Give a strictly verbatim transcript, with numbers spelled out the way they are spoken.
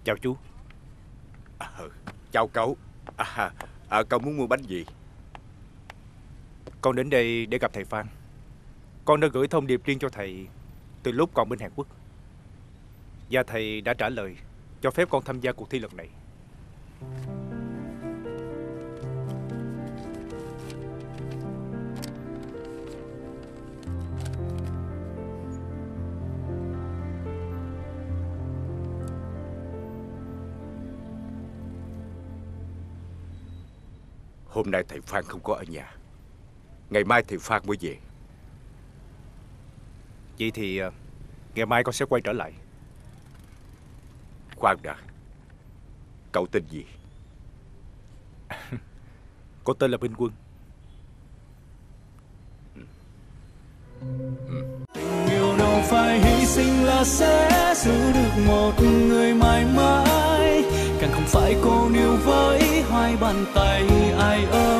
Chào chú. À, chào cậu. À, à, cậu muốn mua bánh gì? Con đến đây để gặp thầy Phan. Con đã gửi thông điệp riêng cho thầy từ lúc còn bên Hàn Quốc, và thầy đã trả lời cho phép con tham gia cuộc thi lần này. Hôm nay thầy Phan không có ở nhà. Ngày mai thầy Phan mới về. Vậy thì ngày mai con sẽ quay trở lại. Khoan đã, cậu tên gì? Con tên là Minh Quân. Tình yêu đâu phải hy sinh là sẽ giữ được một người mãi mãi, càng không phải cô níu với hai bàn tay ai ơi.